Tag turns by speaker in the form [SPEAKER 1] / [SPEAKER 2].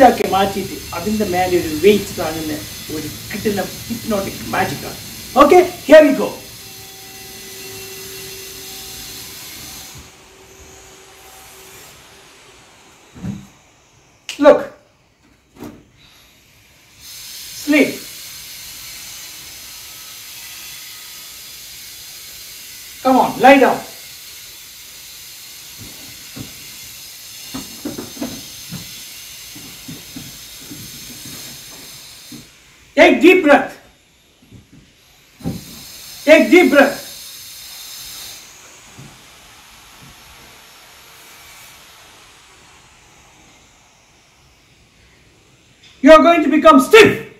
[SPEAKER 1] ആക്കി മാറ്റിയിട്ട് അതിൻ്റെ മേലെ ഒരു വെയിറ്റ് കാണുന്ന ഒരു കിട്ടുന്ന ഹിപ്നോട്ടിക് മാജിക്കാണ്. Okay, here we go. Look, sleep. Come on, lie down. Take deep breath. Take deep breath. You are going to become stiff.